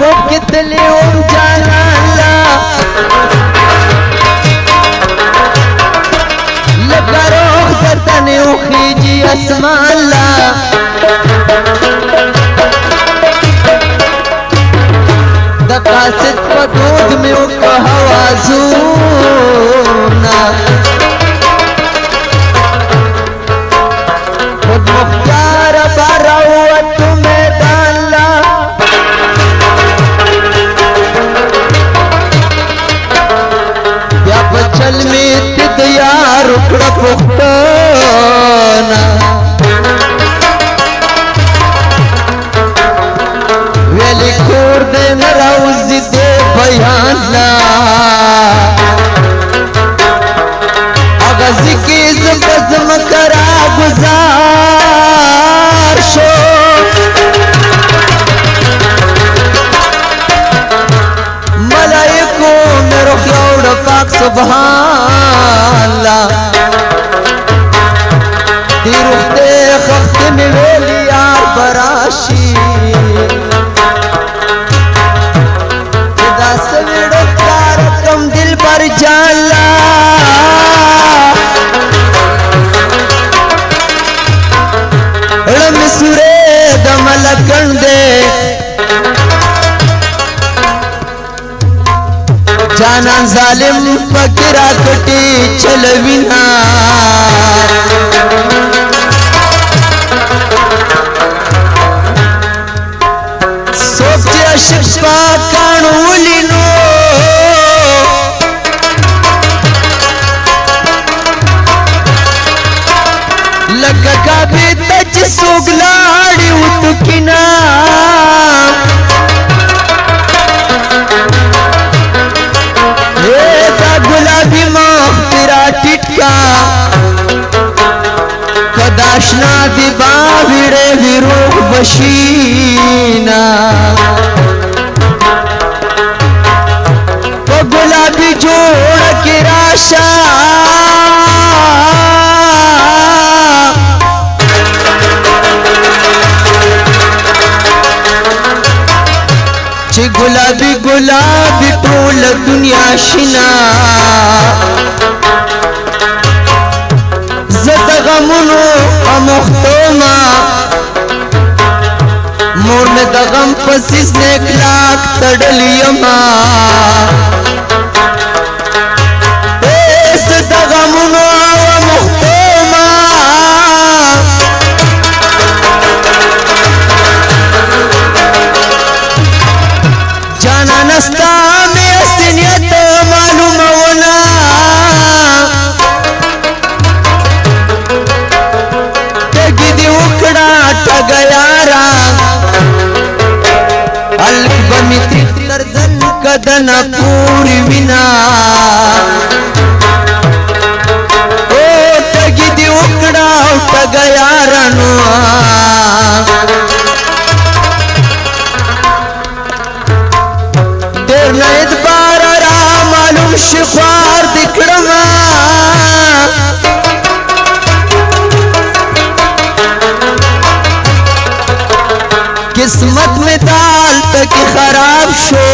خوب کتلی ام جانالا لکه روح درتنی اخیجی اسمالا دا قاسد فدود میں اکا حوازونا خود مختار باروت میدان لا یا بچل میں تد یار اکڑا پختانا ویلی کور دے نراوزی دے بیان لا اغازی کی زبزم کرا گزار شو ملائکو میرو خیوڑ پاک سبحان لا دی روح دے خفت میں ویلی یار براشی سویڑو کارکم دل پر جالا رم سورے دم لکن دے جانان ظالم فکرہ کٹی چلوینا سوچے عشق پاکانو لینو لگا کابی تج سوگلاڑی اتکینا دا گلابی مغفرہ ٹٹکا کداشنا دی باویڑے وی روح بشینا وہ گلابی جوڑ کی راشا چی گلابی گلابی ٹول دنیا شنا زد غمونو امختوما مور میں دغم پسیس نیک لاک تڑلیما ایس دغمونو امختوما جانا نستا میں اسنیت معلوم ہونا تگی دی اکڑا ٹگیارا الک بمی ترزن کدنا پوری وینا او تگی دی اکڑا ٹگیارا نوا دیر نید بارا را معلوم شخوار دکڑما قسمت میں دال تک خراب شو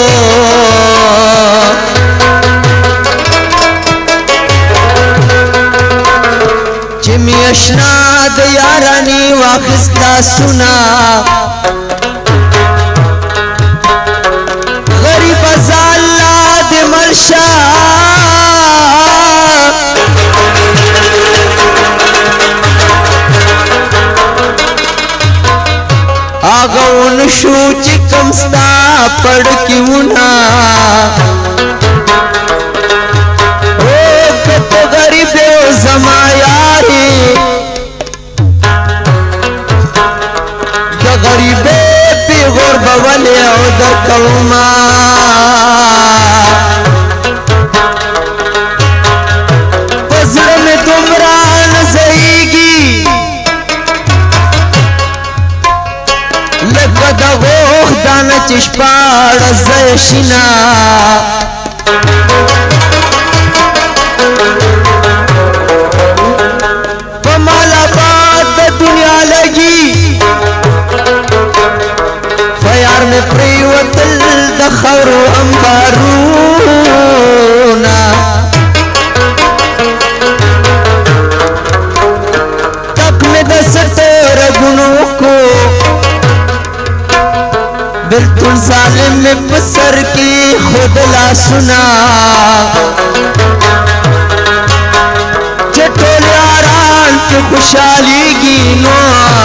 چمی اشنا دیارانی واخستا سنا غریب ازاللہ دی ملشا آغاون شو چکم ستا پڑ کیونا او کتو غریبے زما یاری دا غریبے پی غرب ولی او دا قوما پزر میں دمران زہیگی لگا دا غوخ دانا چشپاڑ زیشنا پمالا بات دنیا لگی فیار میں پریوت बारूना तक में दस तेरे गुनों को बिल्कुल जालिम में पसर की खुद ला सुना चटोले आराम की खुशहाली गिनो